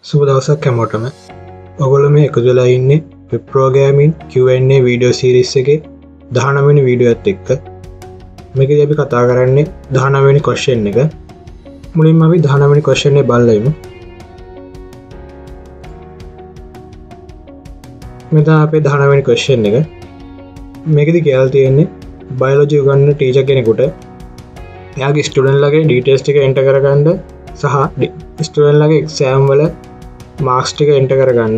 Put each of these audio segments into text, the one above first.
සුබ දවසක් හැමෝටම. ඔයගොල්ලෝ මේ එකතු වෙලා ඉන්නේ web programming Q&A video series එකේ 19 වෙනි වීඩියෝ එකත් එක්ක. මේකදී අපි කතා කරන්නේ 19 වෙනි ක්වෙස්චන් එක. මුලින්ම අපි 19 වෙනි ක්වෙස්චන් එක බලලා ඉමු. මෙතන අපේ 19 වෙනි ක්වෙස්චන් එක. මේකදී කියලා තියෙන්නේ බයොලොජි උගන්වන ටීචර් කෙනෙකුට එයාගේ ස්ටුඩන්ට්ලාගේ ඩීටේල්ස් ටික එන්ටර් කරගන්න සහ ස්ටුඩන්ට්ලාගේ එක්සෑම් වල මාක්ස් ටික එන්ටර් කරගන්න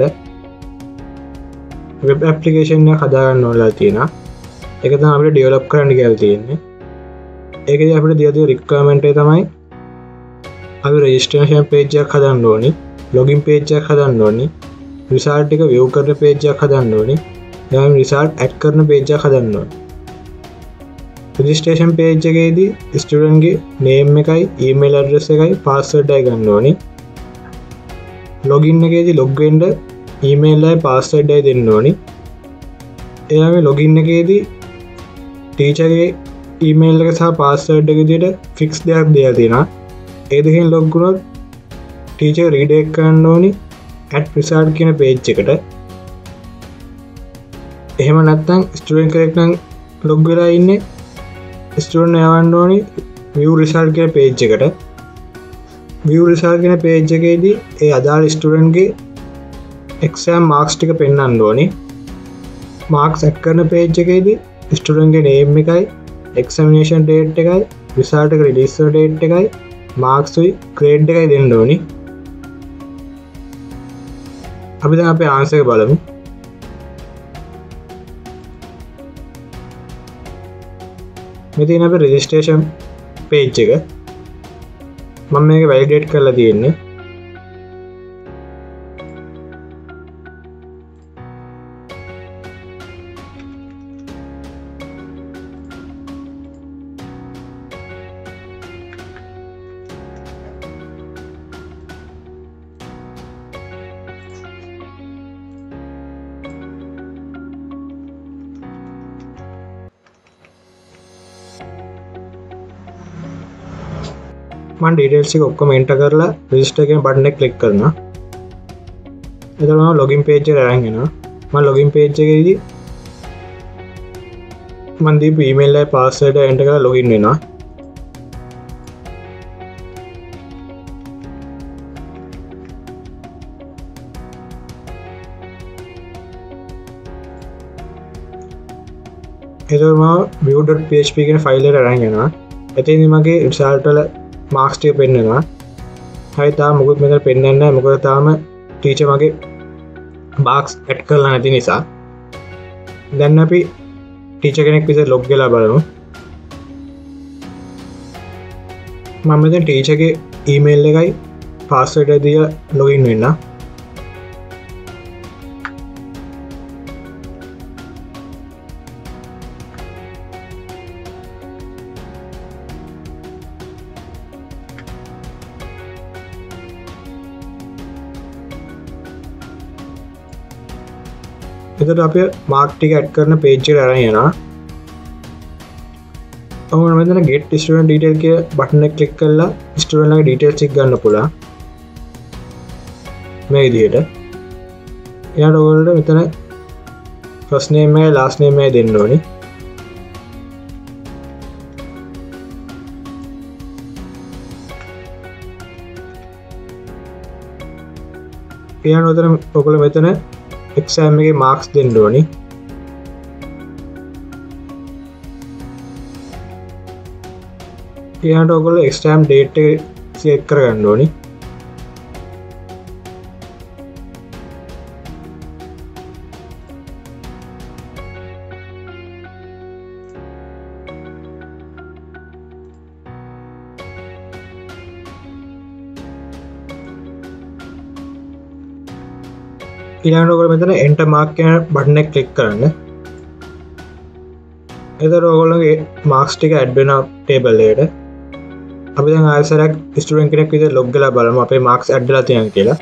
වෙබ් ඇප්ලිකේෂන් එකක් හදාගන්න ඕනලා තියෙනවා. ඒක තමයි අපිට ඩෙවලොප් කරන්න කියලා තියෙන්නේ. ඒකදී අපිට දීලා තියෙන රික්වයර්මන්ට් එක තමයි අපි රෙජිස්ට්‍රේෂන් පේජ් එකක් හදන්න ඕනි, ලොගින් පේජ් එකක් හදන්න ඕනි, රිසල්ට් ටික view කරන පේජ් එකක් හදන්න ඕනි, ඊළඟ රිසල්ට් ඇඩ් කරන පේජ් එකක් හදන්න ඕනි. රෙජිස්ට්‍රේෂන් පේජ් එකේදී ස්ටුඩන්ට් ගේ නේම් එකයි, ඊමේල් ඇඩ්‍රස් එකයි, පාස්වර්ඩ් එකයි ගන්න ඕනි. ලොගින් එකේදී ලොග් වෙන්න ඊමේල් එකයි පාස්වර්ඩ් එකයි දෙන්න ඕනි. එයාගේ ලොගින් එකේදී ටීචර්ගේ ඊමේල් එක සහ පාස්වර්ඩ් එක විදිහට ෆික්ස් දෙයක් දෙලා තියෙනවා. ඒ දෙකෙන් ලොග් වුණොත් ටීචර් රීඩයරෙක්ට් කරන්න ඕනි ඇඩ් රිසල්ට් කියන පේජ් එකට. එහෙම නැත්නම් ස්ටුඩන්ට් කෙනෙක් නම් ලොග් වෙලා ඉන්නේ ස්ටුඩන්ට් යවන්න ඕනි view result කියන page එකට. view result කියන page එකේදී ඒ අදාළ ස්ටුඩන්ට් ගේ exam marks ටික පෙන්වන්න ඕනි. marks add කරන page එකේදී ස්ටුඩන්ට් ගේ name එකයි, examination date එකයි, result එක release වෙන date එකයි, marks උයි grade එකයි දෙන්න ඕනි. අපි දැන් අපේ answer එක බලමු. මෙතන අපේ රෙජිස්ට්‍රේෂන් පේජ් එක මම මේක වැලිඩේට් කරලා තියෙන්නේ. මම ඩීටේල්ස් එක ඔක්කොම එන්ටර් කරලා රෙජිස්ටර් කියන බටන් එක ක්ලික් කරනවා. එතකොට මම ලොගින් පේජ් එකට අරන් එනවා. මම ලොගින් පේජ් එකේදී මම දීපු ඊමේල් එකයි පාස්වර්ඩ් එක එන්ටර් කරලා ලොගින් වෙනවා. එතකොට මම view.php කියන ෆයිල් එකට අරන් යනවා. එතෙන්දී මගේ රිසල්ට් වල මාක්ස් ටික පෙන්නනවා. හරි තාම මොකුත් මෙතන පෙන්නන්නේ නැහැ. මොකද තාම ටීචර් මගේ මාක්ස් ඇඩ් කරලා නැති නිසා. දැන් අපි ටීචර් කෙනෙක් විදිහට ලොග් වෙලා බලමු. මම මෙතන ටීචර්ගේ ඊමේල් එකයි පාස්වර්ඩ් එක දීලා ලොගින් වෙන්න. එතකොට අපි මාක් ටික ඇඩ් කරන පේජ් එකට අරන් යනවා. ඔන්න මෙතන get student detail කිය බටන් එක ක්ලික් කරලා ස්ටුඩන්ට් ලාගේ ඩීටේල්ස් ටික ගන්න පුළුවන්. මේ විදිහට. ඊළඟට ඔයගොල්ලෝ මෙතන first name එකයි last name එකයි දෙන්න ඕනි. ඊළඟට ඔයගොල්ලෝ මෙතන exam එකේ marks දෙන්න ඕනි. ඊළඟට ඔයගොල්ලෝ exam date එක select කරගන්න ඕනි. ඊළඟට ඔයගොල්ලෝ මෙතන enter mark කියන බටන් එක ක්ලික් කරන්න. එතකොට ඔයගොල්ලෝගේ marks ටික add වෙනවා table එකට. අපි දැන් ආයෙසරක් ස්ටුඩන්ට් කෙනෙක් විදිහට log වෙලා බලමු අපේ marks add වෙලා තියෙනවද කියලා.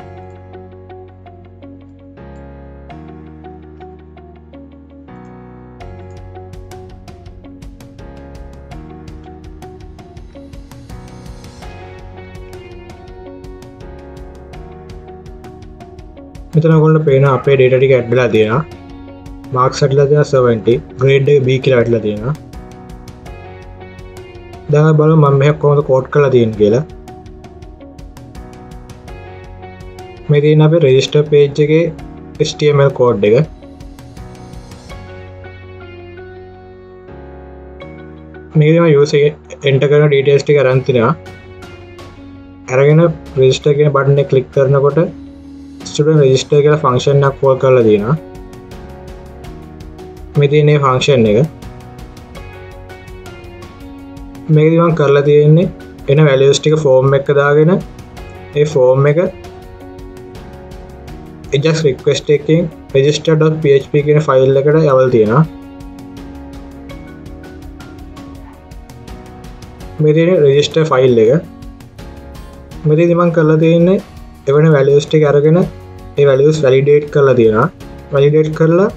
මෙතන ඔයගොල්ලන්ට පේනවා අපේ data ටික add වෙලා තියෙනවා. marks ඇටලා තියෙනවා 70, grade එක B කියලා ඇටලා තියෙනවා. දැන් අපි බලමු මම මේක කොහොමද කෝඩ් කරලා තියෙන්නේ කියලා. මේ තියෙන අපේ register page එකේ HTML code එක. මේකේ මම user enter කරන details ටික අරන් තිනවා. අරගෙන register කියන බටන් එක click කරනකොට student register කියලා function එකක් call කරලා තියෙනවා. මේ තියෙන මේ function එක. මේකදී මම කරලා තියෙන්නේ එන values ටික form එකක දාගෙන ඒ form එක ajax request එකකින් register.php කියන ෆයිල් එකට යවලා තියෙනවා. මේ තියෙන register ෆයිල් එක. මෙතනදී මම කරලා තියෙන්නේ එවන values ටික අරගෙන ඒ values validate කරලා තියෙනවා. validate කරලා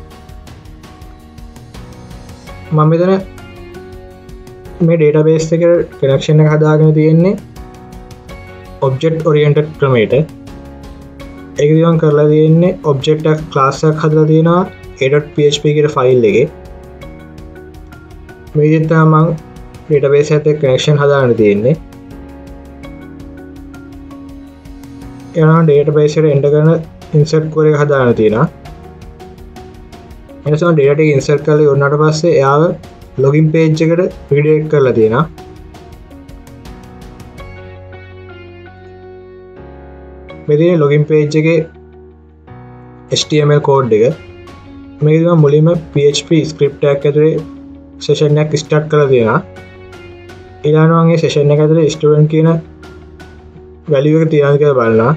මම මෙතන මේ database එකට connection එක හදාගෙන තියෙන්නේ object oriented ක්‍රමයට. ඒකදී මම කරලා තියෙන්නේ object එක class එකක් හදලා තියෙනවා a.php කියන ෆයිල් එකේ. මේ විදිහට තමයි මම database එකත් එක්ක connection හදාගෙන තියෙන්නේ. එනවා database එකට enter කරන insert query එක හදාගෙන තියෙනවා. එනිසා data ටික insert කරලා ඉවරනට පස්සේ එයාව login page එකට redirect කරලා තියෙනවා. මේ login page එකේ HTML code එක. මේකදී මම මුලින්ම PHP script එකක් ඇතුලේ session එකක් start කරලා තියෙනවා. ඊළඟට මම මේ session එක ඇතුලේ student කියන value එක තියනවාද කියලා බලනවා.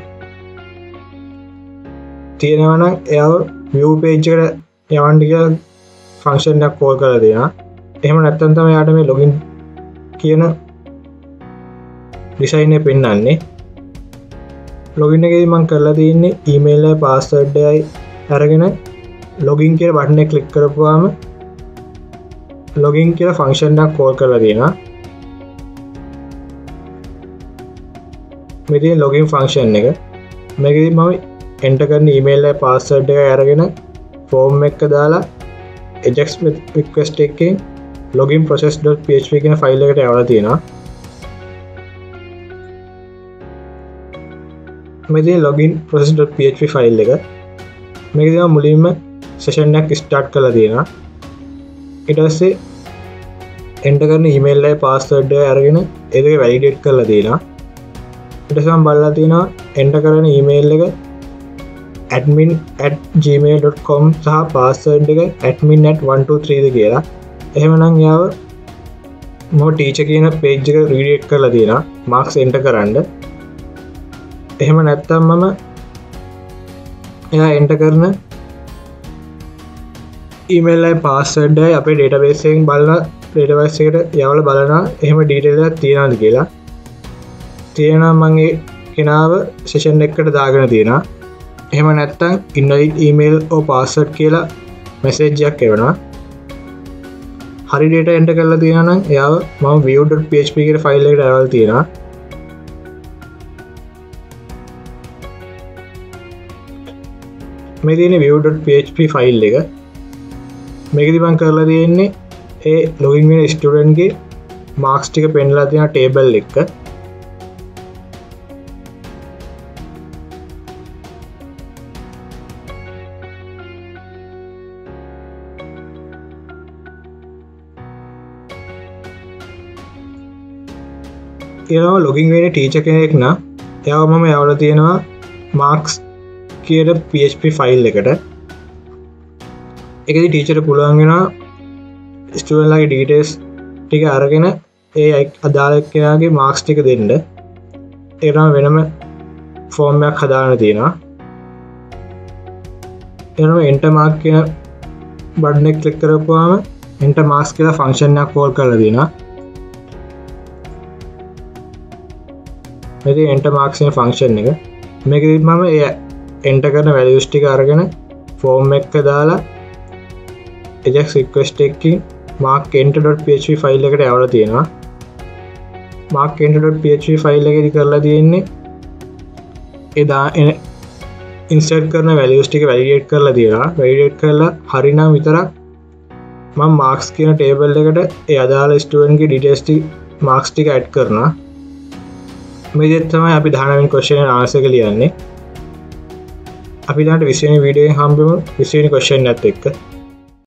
තියෙනවා නම් එයාව view page එකට යවන්න කියලා function එකක් call කරලා තියෙනවා. එහෙම නැත්නම් තමයි යාට මේ login කියන design එක පෙන්වන්නේ. login එකේදී මම කරලා තියෙන්නේ email එකයි password එකයි අරගෙන login කියන බටන් එක click කරපුවාම login කියලා function එකක් call කරලා තියෙනවා. මේ තියෙන login function එක. මේකෙදි මම enter කරන email එකයි password එකයි අරගෙන form එකක දාලා ajax request එකකින් login process.php කියන ෆයිල් එකට යවලා තියෙනවා. මේ තියෙන login process.php ෆයිල් එක. මේකදී මම මුලින්ම session එකක් start කරලා තියෙනවා. ඊට පස්සේ enter කරන email එකයි password එකයි අරගෙන ඒක validate කරලා තියෙනවා. ඊට පස්සේ මම බලලා තියෙනවා enter කරන email එක admin@gmail.com සහ password එක admin@123 කියලා. එහෙමනම් යාව මම teacher කියන page එක redirect කරලා තියෙනවා marks enter කරන්න. එහෙම නැත්නම් මම එයා enter කරන email එකයි password එකයි අපේ database එකෙන් බලලා database එකට යවලා බලනවා එහෙම detail එකක් තියනවාද කියලා. තියෙනවා මම ඒ කෙනාව session එකකට දාගෙන තියෙනවා. එහෙම නැත්නම් invalid email or password කියලා message එකක් එවනවා. හරි data enter කරලා තියෙනවා නම් එයාව මම view.php කියන ෆයිල් එකට යවලා තියෙනවා. මේ තියෙන view.php ෆයිල් එක. මේකදී මම කරලා තියෙන්නේ ඒ login වෙන student ගේ marks ටික පෙන්නලා තියෙන table එක. එයාව login වෙන teacher කෙනෙක් නම් එයාව මම යවලා තියෙනවා marks කියන PHP ෆයිල් එකට. ඒකදී teacher පුළුවන් වෙනවා student ලාගේ details ටික අරගෙන ඒ අදාළ කෙනාගේ marks ටික දෙන්න. ඒක නම් වෙනම form එකක් හදාගෙන තියෙනවා. එනම enter mark කියන බටන් එක click කරපුවාම enter marks කියලා function එකක් call කරලා තියෙනවා. මේක enter marks කියන function එක. මේකෙදි මම ඒ enter කරන values ටික අරගෙන form එකක දාලා ajax request එකකින් mark enter.php ෆයිල් එකට යවලා තියෙනවා. mark enter.php ෆයිල් එකේදී කරලා තියෙන්නේ ඉන්සර්ට් කරන වැලියුස් ටික වැලිඩේට් කරලා තියලා වැලිඩේට් කරලා හරිනම් විතරක් මම මාක්ස් කියන ටේබල් එකට ඒ අදාළ ස්ටුඩන්ට්ගේ ඩීටේල්ස් ටික මාක්ස් ටික ඇඩ් කරනවා. මේ විදිහට තමයි අපි 19 වෙනි ක්වෙස්චන් එක ආන්සර් එක ලියන්නේ. අපි ඊළඟට 20 වෙනි වීඩියෝ එකෙන් හම්බෙමු 20 වෙනි ක්වෙස්චන් එකත් එක්ක.